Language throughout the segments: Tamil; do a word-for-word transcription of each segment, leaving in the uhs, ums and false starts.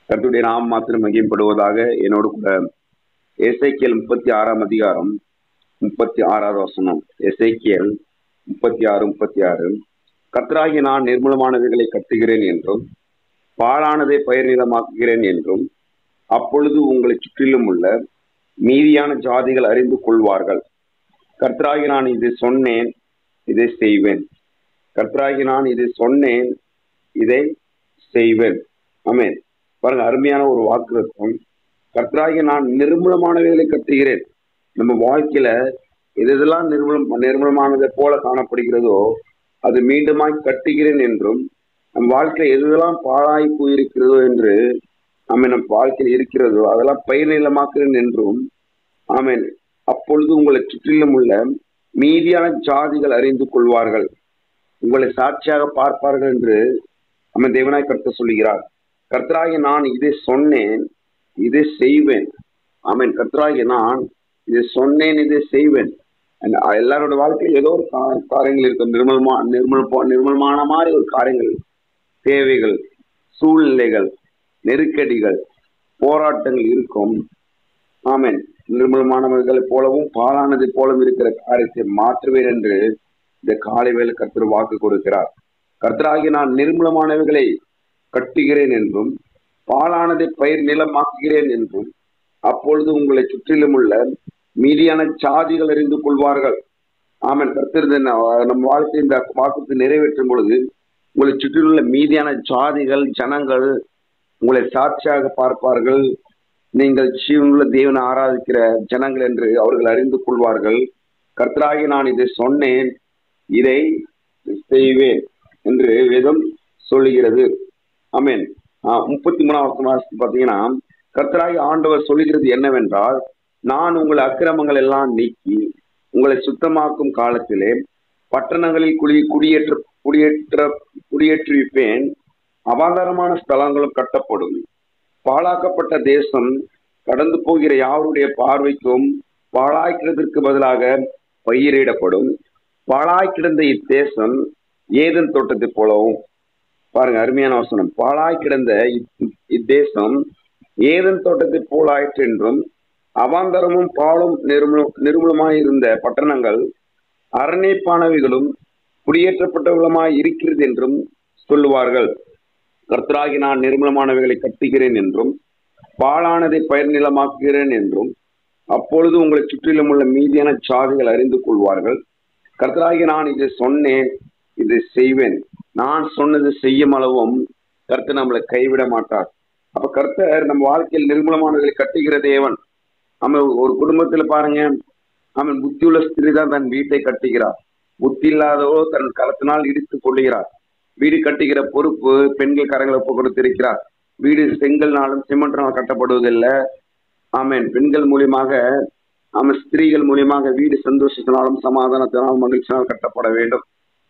கர்த்தருடைய நாமம் மாத்திரம் மகிமைப்படுவதாக. என்னோடு கூட எசேக்கியேல் முப்பத்தி ஆறாம் அதிகாரம் முப்பத்தி ஆறாவது வசனம். எசேக்கியேல் முப்பத்தி ஆறு முப்பத்தி ஆறு கர்த்தராகிய நான் நிர்மூலமானவைகளை கட்டுகிறேன் என்றும் பாழானதை பயிர் நிலமாக்குகிறேன் என்றும் அப்பொழுது உங்களை சுற்றிலும் உள்ள மீதியான ஜாதிகள் அறிந்து கொள்வார்கள். கர்த்தராகிய நான் இதை சொன்னேன், இதை செய்வேன். கர்த்தராகிய நான் இதை சொன்னேன், இதை செய்வேன். ஆமென். பாருங்க, அருமையான ஒரு வாக்குத்தத்தம். கர்த்தராகிய நான் நிர்மூலமானவைகளை கட்டுகிறேன். நம்ம வாழ்க்கையில எதெல்லாம் நிர்மூலம் நிர்மூலமானதை போல காணப்படுகிறதோ அது மீண்டுமாய் கட்டுகிறேன் என்றும், நம் வாழ்க்கையில எதெல்லாம் பாழாய் போயிருக்கிறதோ என்று நம்ம நம் வாழ்க்கையில் இருக்கிறதோ அதெல்லாம் பயிர் நிலமாக்குகிறேன் என்றும், ஆமென், அப்பொழுது உங்களை சுற்றிலும் உள்ள மீதியான ஜாதிகள் அறிந்து கொள்வார்கள், உங்களை சாட்சியாக பார்ப்பார்கள் என்று நம்ம தேவனாய் கர்த்தர் சொல்லுகிறார். கர்த்தராகிய நான் இதை சொன்னேன், இதை செய்வேன். ஆமென். கர்த்தராகிய நான் இதை சொன்னேன், இதை செய்வேன். எல்லாரோட வாழ்க்கையில் ஏதோ ஒரு காரியங்கள் இருக்கும். நிர்மலமா நிர்மல் நிர்மலமான மாதிரி ஒரு காரியங்கள், தேவைகள், சூழ்நிலைகள், நெருக்கடிகள், போராட்டங்கள் இருக்கும். ஆமென். நிர்மலமானவர்களை போலவும் பாழானதை போலவும் இருக்கிற காரியத்தை மாற்றுவேன் என்று இந்த காலை வேளை கர்த்தர் வாக்கு கொடுக்கிறார். கர்த்தராகிய நான் நிர்மூலமானவைகளை கட்டுகிறேன் என்றும் பாழானதை பயிர் நிலமாக்குகிறேன் என்றும் அப்பொழுது உங்களை சுற்றிலும் உள்ள மீதியான ஜாதிகள் அறிந்து கொள்வார்கள். ஆமென். கர்த்தர் நம் வாழ்க்கை இந்த வாக்குத்தை நிறைவேற்றும் பொழுது உங்களை சுற்றிலுள்ள மீதியான ஜாதிகள், ஜனங்கள் உங்களை சாட்சியாக பார்ப்பார்கள். நீங்கள் ஜீவனுள்ள தேவனை ஆராதிக்கிற ஜனங்கள் என்று அவர்கள் அறிந்து கொள்வார்கள். கர்த்தராகி நான் இதை சொன்னேன், இதை செய்வேன் என்று வேதம் சொல்லுகிறது. ஆமென். முப்பத்தி மூணாவது பார்த்தீங்கன்னா, கர்த்தராகி ஆண்டவர் சொல்லுகிறது என்னவென்றால், நான் உங்கள் அக்கிரமங்கள் எல்லாம் நீக்கி உங்களை சுத்தமாக்கும் காலத்திலே பட்டணங்களில் குடி குடியேற்ற குடியேற்ற குடியேற்றுவிப்பேன். அபாந்தாரமான ஸ்தலங்களும் கட்டப்படும். பாழாக்கப்பட்ட தேசம் கடந்து போகிற யாருடைய பார்வைக்கும் பாழாய்க்கிறதற்கு பதிலாக பயிரிடப்படும். பாழாய் கிடந்த இத்தேசம் ஏதேன் தோட்டத்தை போலவும், பாருங்க அருமையான வசனம், பாழாய் கிடந்த இத்தேசம் ஏதேன் தோட்டத்தை போலாயிற்று என்றும், அவாந்தரமும் பாலும் நிர்மூல நிர்மூலமாயிருந்த பட்டணங்கள் அரண்யப்பானவைகளும் குடியேற்றப்பட்டவர்களுமாய் இருக்கிறது என்றும் சொல்லுவார்கள். கர்த்தராகி நான் நிர்மூலமானவைகளை கட்டுகிறேன் என்றும் பாழானதை பயிர் நிலமாக்குகிறேன் என்றும் அப்பொழுது உங்களை சுற்றிலும் உள்ள மீதியான ஜாதிகள் அறிந்து கொள்வார்கள். கர்த்தராகி நான் இதை சொன்னேன், இதை செய்வேன். நான் சொன்னது செய்யும் அளவும் கர்த்தர் நம்மளை கைவிட மாட்டார். அப்ப கர்த்தர் நம்ம வாழ்க்கையில் நிர்மூலமானவர்களை கட்டுகிற தேவன். நம்ம ஒரு குடும்பத்துல பாருங்க, அவன் புத்தியுள்ள ஸ்திரீ தான் தன் வீட்டை கட்டுகிறார். புத்தி இல்லாதவோ தன் கரத்தினால் இடித்து கொள்ளுகிறார். வீடு கட்டுகிற பொறுப்பு பெண்கள் கரங்களை ஒப்பு கொடுத்திருக்கிறார். வீடு செங்கல்னாலும் சிமெண்ட்னாலும் கட்டப்படுவதில்லை. ஆமென். பெண்கள் மூலியமாக, ஆமாம், ஸ்திரீகள் மூலியமாக வீடு சந்தோஷத்தினாலும் சமாதானத்தினாலும் மகிழ்ச்சினாலும் கட்டப்பட வேண்டும்.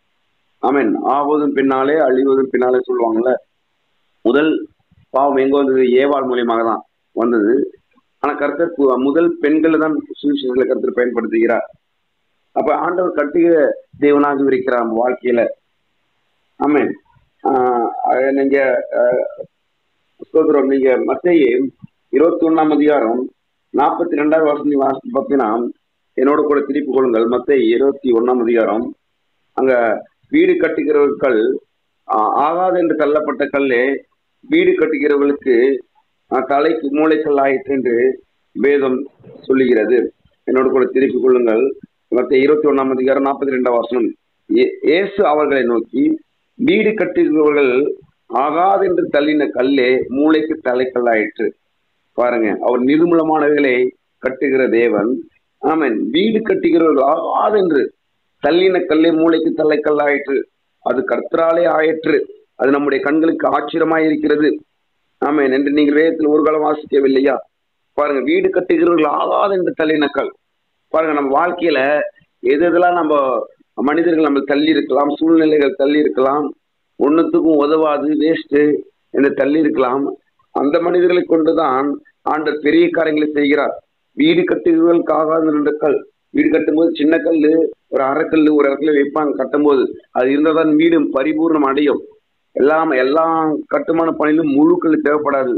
ஆமென். ஆவதும் பின்னாலே அழிவதும் பின்னாலே சொல்லுவாங்கல்ல. முதல் பாவம் எங்க வந்தது? ஏவாள் மூலியமாக தான் வந்தது. ஆனா கர்த்தர் முதல் பெண்கள் தான் சுவிசேஷத்துல கர்த்தர் பயன்படுத்துகிறார். அப்ப ஆண்டவர் கட்டுகிற தேவனாக இருக்கிறார் நம்ம வாழ்க்கையில. ஆமென். ஆஹ் நீங்க ஸ்தோத்திரம். நீங்க மத்தேயு இருபத்தி ஒண்ணாம் அதிகாரம் நாற்பத்தி ரெண்டாவது வருஷம் வாசித்து பார்த்தீங்கன்னா, என்னோட கூட திருப்பி கொள்ளுங்கள். மத்தேயு இருபத்தி ஒண்ணாம் அதிகாரம், அங்க வீடு கட்டுகிறவர்கள் ஆகாது என்று தள்ளப்பட்ட கல்லே வீடு கட்டுகிறவர்களுக்கு தலைக்கு மூளைக்கல் ஆயிற்று என்று வேதம் சொல்லுகிறது. என்னோட கூட திருப்பி கொள்ளுங்கள். மத்தேயு இருபத்தி ஒண்ணாம் அதிகாரம் நாற்பத்தி ரெண்டாம் வசனம். இயேசு அவர்களை நோக்கி, வீடு கட்டுகிறவர்கள் ஆகாது என்று தள்ளின கல்லே மூளைக்கு தலைக்கல் ஆயிற்று. பாருங்க, அவர் நிர்மூலமானவைகளை கட்டுகிற தேவன். ஆமென். வீடு கட்டுகிறவர்கள் ஆகாது என்று தள்ளின கல்லே மூளைக்கு தலைக்கல் ஆயிற்று. அது கர்த்தராலே ஆயிற்று. அது நம்முடைய கண்களுக்கு ஆச்சரியமாய் இருக்கிறது. ஆமென். என்று நீங்கள் வேதத்தில் ஒரு காலம் வாசிக்கவில்லையா? பாருங்க, வீடு கட்டுகிறவர்கள் ஆகாது என்று தள்ளின கல். பாருங்க, நம்ம வாழ்க்கையில எது எதெல்லாம் நம்ம மனிதர்கள் நம்ம தள்ளி இருக்கலாம், சூழ்நிலைகள் தள்ளி இருக்கலாம், ஒன்னுத்துக்கும் உதவாது, வேஸ்ட் என்று தள்ளி இருக்கலாம். அந்த மனிதர்களை கொண்டுதான் ஆண்டவர் பெரிய காரியங்களை செய்கிறார். வீடு கட்டுகிறவர்களுக்கு ஆகாது என்ற கல். வீடு கட்டும்போது சின்ன கல், ஒரு அரைக்கல் ஒரு இடத்துல வைப்பாங்க. கட்டும்போது அது இருந்தால் தான் வீடு பரிபூர்ணம் அடையும். எல்லாம் எல்லா கட்டுமான பணியிலும் முழு கல் தேவைப்படாது.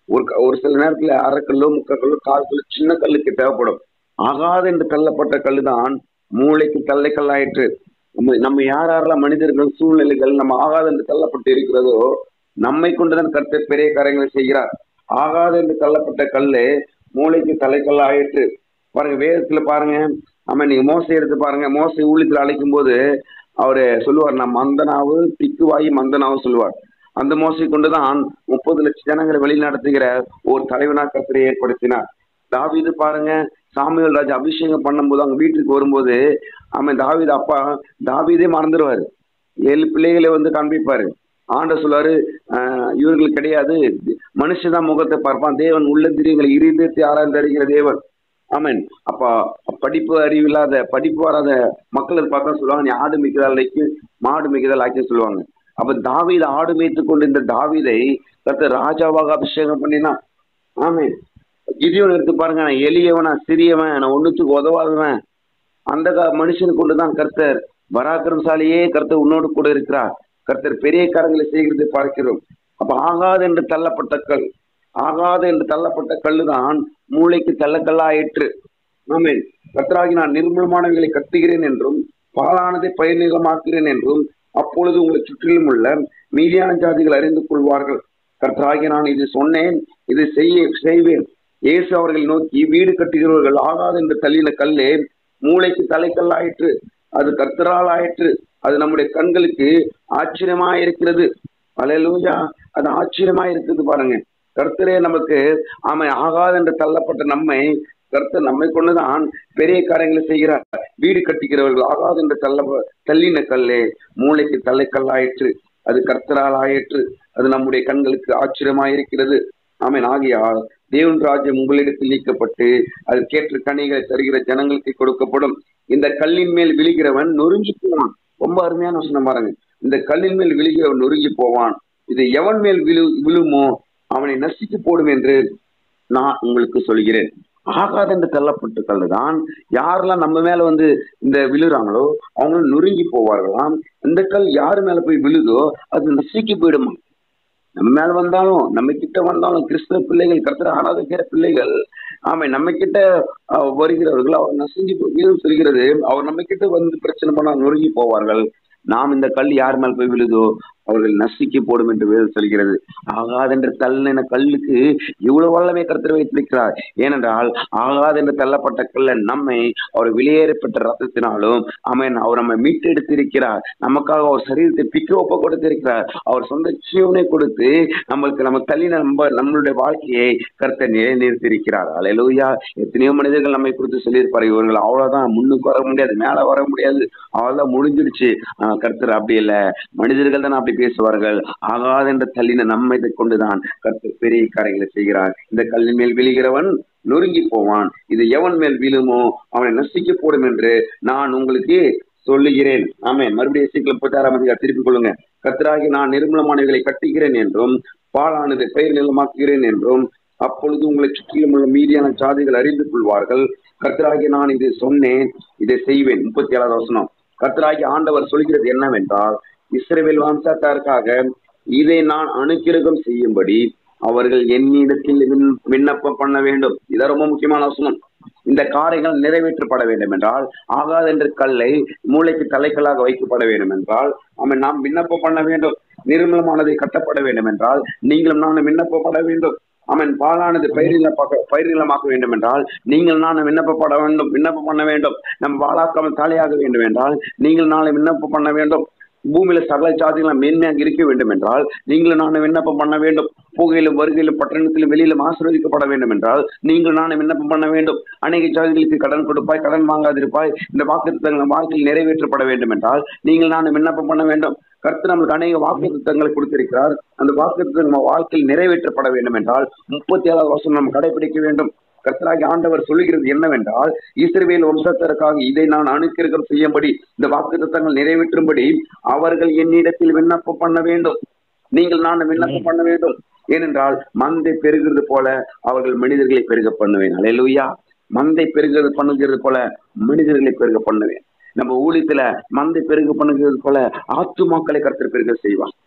ஒரு ஒரு சில நேரத்துல அரை கல்லோ முக்கால் கல்லோ கால் கல்லோ சின்ன கல்லுக்கு தேவைப்படும். ஆகாது என்று தள்ளப்பட்ட கல்லு தான் மூளைக்கு தள்ளை கல்லாயிற்று. நம்ம நம்ம யார் யாரெல்லாம் மனிதர்கள் சூழ்நிலைகள் நம்ம ஆகாது என்று தள்ளப்பட்டு இருக்கிறதோ நம்மை கொண்டுதான் கர்த்தர் பெரிய காரியங்களை செய்கிறார். ஆகாது என்று தள்ளப்பட்ட கல்லு மூளைக்கு தலைக்கல்ல ஆயிற்று. பாருங்க வேதத்துல பாருங்க, ஆமா நீங்க மோசை எடுத்து பாருங்க. மோசை ஊழியத்துல அழைக்கும் போது அவரு சொல்லுவார், நான் மந்தனாவு திக்குவாயி மந்தனாவு சொல்லுவார். அந்த மோசை கொண்டுதான் முப்பது லட்சம் ஜனங்களை வழி நடத்துகிற ஒரு தலைவனா கர்த்தரை ஏற்படுத்தினார். தாவீது பாருங்க, சாமுவேல் ராஜா அபிஷேகம் பண்ணும்போது அவங்க வீட்டுக்கு வரும்போது அவன் தாவீது அப்பா தாவீதே மறந்துடுவாரு. ஏழு பிள்ளைகளை வந்து காண்பிப்பாரு. ஆண்ட சொல்லுவாரு, ஆஹ் இவர்கள் கிடையாது, மனுஷதான் முகத்தை பார்ப்பான், தேவன் உள்ள திரியங்களை இருதயத்தை ஆராய்ந்து அறிகிற தேவன். ஆமன். அப்ப படிப்பு அறிவு இல்லாத படிப்பு வராத மக்கள் பார்த்தா சொல்லுவாங்க, நீ ஆடு மிக்குதலைக்கு மாடு மிக்குதல் ஆக்கி சொல்லுவாங்க. அப்ப தாவீது ஆடு மேய்த்து கொண்டு இந்த தாவீதை கர்த்தர் ராஜாவாக அபிஷேகம் பண்ணினா. ஆமேன். கிதியோன் எடுத்து பாருங்க, நான் எளியவன், நான் சிறியவன், நான் ஒண்ணுத்துக்கு உதவாதவன், அந்த மனுஷனை கொண்டுதான் கர்த்தர் பராக்கிரமசாலியே கர்த்தர் உன்னோடு கூட இருக்கிறார். கர்த்தர் பெரிய காரியங்களை செய்கிறது பார்க்கிறோம். அப்ப ஆகாது என்று தள்ளப்பட்ட கல், ஆகாது என்று தள்ளப்பட்ட கல்லுதான் மூளைக்கு தள்ளக்கல்லாயிற்று. ஆமேன். கர்த்தராகி நான் நிர்மூலமானவைகளை கட்டுகிறேன் என்றும் பாலானதை பயனிகமாக்குகிறேன் என்றும் அப்பொழுது உங்களை சுற்றிலும் உள்ள மீதியான ஜாதிகள் அறிந்து கொள்வார்கள். கர்த்தராகி நான் இது சொன்னேன், இதை செய்ய செய்வேன். இயேசு அவர்களை நோக்கி, வீடு கட்டுகிறவர்கள் ஆகாது என்று தள்ளின கல்லே மூளைக்கு தலைக்கல்லாயிற்று. அது கர்த்தரால் ஆயிற்று. அது நம்முடைய கண்களுக்கு ஆச்சரியமா இருக்கிறது. அல்லேலூயா. அது ஆச்சரியமா இருக்குது பாருங்க. கர்த்தரே நமக்கு ஆமை ஆகாது என்று தள்ளப்பட்ட நம்மை கர்த்தர் நம்மை கொண்டுதான் பெரிய காரியங்களை செய்கிறார். வீடு கட்டுகிறவர்கள் ஆகாது என்று தள்ள தள்ளின கல்லே மூளைக்கு தலைக்கல்லாயிற்று. அது கர்த்தரால் ஆயிற்று. அது நம்முடைய கண்களுக்கு ஆச்சரியமா இருக்கிறது. ஆமேன். ஆகியால் தேவன் ராஜ்யம் உங்களிடத்தில் நீக்கப்பட்டு அது கேட்டு கனிகளை தருகிற ஜனங்களுக்கு கொடுக்கப்படும். இந்த கல்லின் மேல் விழுகிறவன் நொறுங்கி போவான். ரொம்ப அருமையான வசனம் பாருங்க. இந்த கல்லின் மேல் விழுகிறவன் நொறுங்கி போவான். இது எவன் மேல் விழு விழுமோ அவனை நசுக்கி போடும் என்று நான் உங்களுக்கு சொல்கிறேன். ஆகாது என்று தள்ளப்பட்ட கல்லுதான் யாரெல்லாம் நம்ம மேல வந்து இந்த விழுறாங்களோ அவங்க நொறுங்கி போவார்களாம். இந்த கல் யாரு மேல போய் விழுதோ அது நசுக்கி போயிடுமா. நம்ம மேல வந்தாலும் நம்ம கிட்ட வந்தாலும் கிறிஸ்தவ பிள்ளைகள், கர்த்தரை ஆராதிக்கிற பிள்ளைகள், ஆமா நம்ம கிட்ட வருகிறவர்கள் அவர் நசுங்கி சொல்கிறது, அவர் நம்ம கிட்ட வந்து பிரச்சனை பண்ணா நொறுங்கி போவார்கள். நாம் இந்த கல் யார் மேல் போய் விழுதோ அவர்கள் நசுக்கி போடும் என்று வேதம் சொல்கிறது. ஆகாது என்று தள்ளின கல்லுக்கு இவ்வளவு வல்லமை கர்த்தர் வைத்திருக்கிறார். ஏனென்றால் ஆகாது என்று தள்ளப்பட்ட கல்ல நம்மை அவர் வெளியேறப்பட்ட ரத்தத்தினாலும் ஆமென் அவர் நம்மை மீட்டு எடுத்திருக்கிறார். நமக்காக அவர் சரீரத்தை பிக்க ஒப்ப கொடுத்திருக்கிறார். அவர் சொந்த ஜீவனை கொடுத்து நம்மளுக்கு நம்ம தள்ளின நம்ம நம்மளுடைய வாழ்க்கையை கர்த்தர் நிலைநிறுத்தியிருக்கிறார். அல்லேலூயா. எத்தனையோ மனிதர்கள் நம்மை குறித்து சொல்லியிருப்பார், இவர்கள் அவ்வளவுதான், முன்னுக்கு வர முடியாது, மேல வர முடியாது, அவ்வளவுதான் முடிஞ்சிடுச்சு. ஆஹ் கர்த்தர் அப்படி இல்லை, மனிதர்கள் தான் அப்படி பேசுவார்கள். ஆகாது என்ற தள்ளின நம்மை கொண்டுதான் கர்த்தர் பெரிய காரியங்களை செய்கிறார். இந்த கல்லின் மேல் விழுகிறவன் நொறுங்கி போவான். இது எவன் மேல் விழுமோ அவனை நசுக்கி போடும் என்று நான் உங்களுக்கு சொல்லுகிறேன். ஆமே. மறுபடியும் சீக்கிரம் முப்பத்தி ஆறாம் அதிகாரம் திருப்பிக் கொள்ளுங்க. கர்த்தராகி நான் நிர்மூலமானவைகளை கட்டுகிறேன் என்றும் பாலானதை பயிர் நிலமாக்குகிறேன் என்றும் அப்பொழுது உங்களை சுற்றிலும் உள்ள மீதியான சாதிகள் அறிந்து கொள்வார்கள். கர்த்தராகி நான் இதை சொன்னேன், இதை செய்வேன். முப்பத்தி ஏழாவது வசனம். கர்த்தராகி ஆண்டவர் சொல்கிறது என்னவென்றால், இஸ்ரவேல் வம்சத்தாருக்காக இதை நான் அனுக்கிரகம் செய்யும்படி அவர்கள் என்னிடத்தில் விண்ணப்பம் பண்ண வேண்டும். இதான் ரொம்ப முக்கியமான வசனம். இந்த காரியங்கள் நிறைவேற்றப்பட வேண்டும் என்றால், ஆகாது என்ற கல்லை மூளைக்கு தலைக்கல்லாக வைக்கப்பட வேண்டும் என்றால் அவன் நாம் விண்ணப்பம் பண்ண வேண்டும். நிர்மலமானதை கட்டப்பட வேண்டும் என்றால் நீங்களும் நானும் விண்ணப்பப்பட வேண்டும். அவன் பாலானது பயிரில பயிரிலமாக்க வேண்டும் என்றால் நீங்கள் நானும் விண்ணப்பப்பட வேண்டும், விண்ணப்பம் பண்ண வேண்டும். நம் வாழாக்காமல் தலையாக வேண்டும் என்றால் நீங்கள் நானும் விண்ணப்பம் பண்ண வேண்டும். பூமியில சகல ஜாதிகளும் மேன்மையாக இருக்க வேண்டும் என்றால் நீங்களும் நானும் விண்ணப்பம் பண்ண வேண்டும். புகையிலும் வருகையிலும் பட்டணத்திலும் வெளியிலும் ஆசீர்வதிக்கப்பட வேண்டும் என்றால் நீங்கள் நானும் விண்ணப்பம் பண்ண வேண்டும். அநேக ஜாதிகளுக்கு கடன் கொடுப்பாய், கடன் வாங்காதிருப்பாய், இந்த வாக்குத்தத்தங்கள் வாழ்க்கையில் நிறைவேற்றப்பட வேண்டும் என்றால் நீங்கள் நானும் விண்ணப்பம் பண்ண வேண்டும். கர்த்தர் நம்மளுக்கு அநேக வாக்குத்தத்தங்களை கொடுத்திருக்கிறார். அந்த வாக்குத்தத்தங்கள் நம்ம வாழ்க்கையில் நிறைவேற்றப்பட வேண்டும் என்றால் முப்பத்தி ஏழாவது வருஷம் நம்ம கடைபிடிக்க வேண்டும். கர்த்தராகி ஆண்டவர் சொல்லுகிறது என்னவென்றால், இஸ்ரவேல் வம்சத்திற்காக இதை நான் அனுக்கிரகம் செய்யும்படி, இந்த வாக்குத்தத்தங்கள் நிறைவேற்றும்படி அவர்கள் என்னிடத்தில் விண்ணப்பம் பண்ண வேண்டும். நீங்கள் நான் விண்ணப்பம் பண்ண வேண்டும். ஏனென்றால் மந்தை பெருகிறது போல அவர்கள் மனிதர்களை பெருக பண்ணுவேன். அல்லேலூயா. மந்தை பெருகிறது பண்ணுகிறது போல மனிதர்களை பெருக பண்ணுவேன். நம்ம ஊழியத்துல மந்தை பெருக பண்ணுகிறது போல ஆத்துமாக்களை கர்த்தர் பெருக செய்வான்.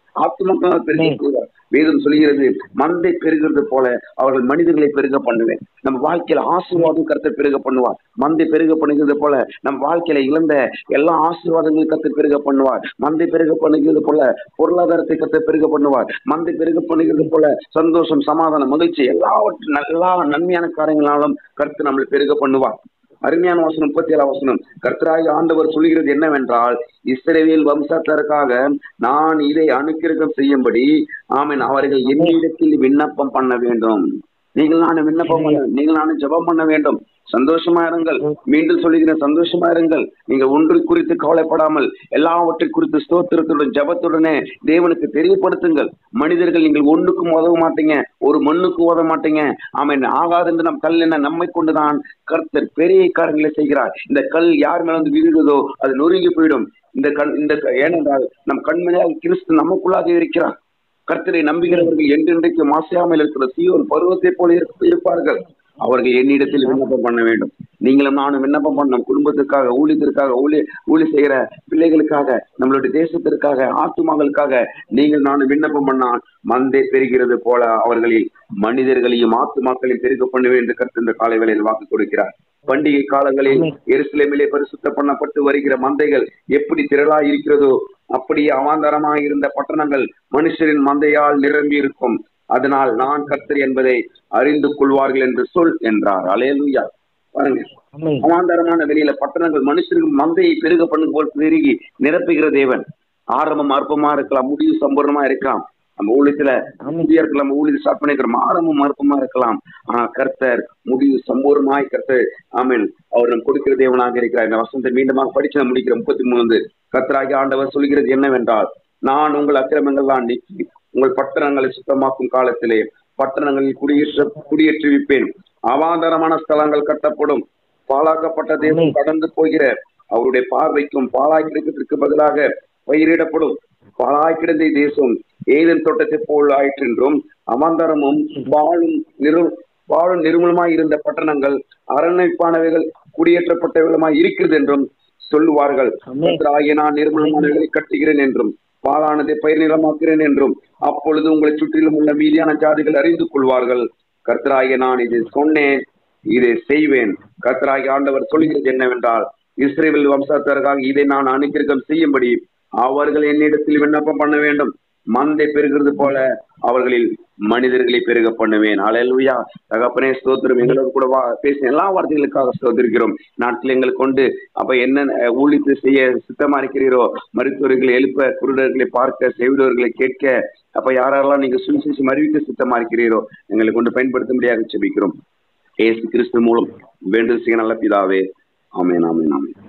ஆத்துமாக்களால் பெருக பண்ணுவார். வேதம் சொல்கிறது, மந்தை பெருகிறது போல அவர்கள் மனிதர்களை பெருக பண்ணுவேன். நம்ம வாழ்க்கையில ஆசீர்வாதம் கர்த்தர் பெருக பண்ணுவார். மந்தை பெருக பண்ணுகிறது போல நம்ம வாழ்க்கையில இழந்த எல்லா ஆசீர்வாதங்களும் கர்த்தர் பெருக பண்ணுவார். மந்தை பெருக பண்ணுகிறது போல பொருளாதாரத்தை கர்த்தர் பெருக பண்ணுவார். மந்தை பெருக பண்ணுகிறது போல சந்தோஷம், சமாதானம், மகிழ்ச்சி எல்லாவற்றும் எல்லா நன்மையான காரியங்களாலும் கர்த்தர் நம்மளை பெருக பண்ணுவார். அருமையான வசனம் முப்பத்தி ஏழாம் வசனம். கர்த்தராகி ஆண்டவர் சொல்கிறது என்னவென்றால், இஸ்ரவேல் வம்சத்தாருக்காக நான் இதை அனுக்கிரகம் செய்யும்படி ஆமென் அவர்கள் என்னிடத்தில் விண்ணப்பம் பண்ண வேண்டும். நீங்கள் நானும் விண்ணப்பம் பண்ண நீங்கள் நானும் ஜெபம் பண்ண வேண்டும். சந்தோஷமா இருங்கள். மீண்டும் சொல்லுகிறேன், சந்தோஷமா இருங்கள். நீங்க ஒன்று குறித்து கவலைப்படாமல் எல்லாவற்றை குறித்து ஸ்தோத்திரத்துடன் ஜெபத்துடனே தேவனுக்கு தெரியப்படுத்துங்கள். மனிதர்கள் நீங்கள் ஒண்ணுக்கும் உதவ மாட்டீங்க, ஒரு மண்ணுக்கு உதவ மாட்டீங்க. ஆமென். ஆகாது என்று நம் கல் என்ன, நம்மை கொண்டுதான் கர்த்தர் பெரிய காரியங்களை செய்கிறார். இந்த கல் யார் மேல வந்து விழுகிறதோ அது நொறுங்கி போயிடும். இந்த கண் இந்த ஏனென்றால் நம் கண்மணியாக கிறிஸ்து நமக்குள்ளாக இருக்கிறார். கர்த்தரை நம்புகிறவர்கள் என்றென்றைக்கு மாசாமல் இருக்கிற சீயோன் பருவத்தை போல இருப்பார்கள். அவர்கள் என்னிடத்தில் விண்ணப்பம் பண்ண வேண்டும். நீங்களும் நானும் விண்ணப்பம் பண்ணணும். குடும்பத்திற்காக, ஊழியத்திற்காக, ஊழி ஊழி செய்கிற பிள்ளைகளுக்காக, நம்மளுடைய தேசத்திற்காக, ஆத்துமாக்களுக்காக நீங்கள் நானும் விண்ணப்பம் பண்ணால் மந்தை பெறுகிறது போல அவர்களில் மனிதர்களையும் ஆத்துமாக்களையும் பெருக பண்ணுவேன் என்று கர்த்தர் இந்த காலை வேளையில் வாக்கு கொடுக்கிறார். பண்டிகை காலங்களில் எருசலேமிலே பரிசுத்த பண்ணப்பட்டு வருகிற மந்தைகள் எப்படி திரளாய் இருக்கிறதோ அப்படியே அவாந்தரமாக இருந்த பட்டணங்கள் மனுஷரின் மந்தையால் நிரம்பி இருக்கும். அதனால் நான் கர்த்தர் என்பதை அறிந்து கொள்வார்கள் என்று சொல் என்றார். அல்லேலூயா. பாருங்க, அவாந்தரமான வெளியில பட்டணங்கள் மனுஷரின் மந்தையை பெருக பண்ணு போல் பெருகி நிரப்புகிற தேவன். ஆரம்பம் அற்பமா இருக்கலாம், முடிவு சம்பூர்ணமா இருக்கலாம். நம்ம ஊழியத்துல முடியா இருக்கலாம், நம்ம ஊழியத்தை ஸ்டார்ட் பண்ணிக்கிறோம். ஆரம்பம் அற்பமா இருக்கலாம், ஆனா கர்த்தர் முடிவு சம்பூர்ணமாய் கர்த்தர் ஆமென் அவர் நம்ம கொடுக்கிற தேவனாக இருக்கிறார். இந்த வசனத்தை மீண்டுமாக படிச்சு நான் முடிக்கிற முப்பத்தி மூணு கர்த்தராகிய ஆண்டவர் சொல்கிறது என்னவென்றால், நான் உங்கள் அக்கிரமங்கள்லாம் நீக்கி உங்கள் பட்டணங்களை சுத்தமாக்கும் காலத்திலே பட்டணங்களில் குடியேற்ற குடியேற்றுவிப்பேன். அவாந்தரமான ஸ்தலங்கள் கட்டப்படும். பாழாக்கப்பட்ட தேசம் கடந்து போகிற அவருடைய பார்வைக்கும் பாழாய் கிடைக்கிறதுக்கு பதிலாக பயிரிடப்படும். பாழாய் கிடந்த தேசம் ஏதேன் தோட்டத்தை போல் ஆயிற்றென்றும் அவாந்தரமும் பாழும் நிரு பாழும் நிர்மலமாய் இருந்த பட்டணங்கள் அரண்மைப்பானவைகள் குடியேற்றப்பட்டவைகளுமாய் இருக்கிறது என்றும் சொல்லுவார்கள். கர்த்தராகிய நான் நிர்மலமானவைகளை கட்டுகிறேன் என்றும் பாலானதை பயிர் நிலமாக்குகிறேன் என்றும் அப்பொழுது உங்களை சுற்றிலும் உள்ள மீதியான ஜாதிகள் அறிந்து கொள்வார்கள். கர்த்தராகிய நான் இதை சொன்னேன், இதை செய்வேன். கர்த்தராகிய ஆண்டவர் சொல்கிறது என்னவென்றால், இஸ்ரவேல் வம்சத்தாருக்காக இதை நான் அனுக்கிரகம் செய்யும்படி அவர்கள் என்னிடத்தில் விண்ணப்பம் பண்ண வேண்டும். மந்தை பெருகிறது போல அவர்களில் மனிதர்களை பெருக பண்ணுவேன். அல்லேலூயா. தகப்பனே ஸ்தோத்திரம். எங்களோடு கூட பேசின எல்லா வார்த்தைகளுக்காக ஸ்தோத்திரிக்கிறோம். நாட்கள் எங்களுக்கு கொண்டு அப்ப என்ன ஊழித்து செய்ய சித்தமா இருக்கிறீரோ, மருத்துவர்களை எழுப்ப, குருடர்களை பார்க்க, செவிடர்களை கேட்க, அப்ப யாரெல்லாம் நீங்க சுவிசேஷம் அறிவிக்க சித்தமா இருக்கிறீரோ எங்களை கொண்டு பயன்படுத்த முடியாது செபிக்கிறோம். இயேசு கிறிஸ்து மூலம் வேண்டுதல் செய்ய நல்ல பிதாவே. ஆமென், ஆமென், ஆமென்.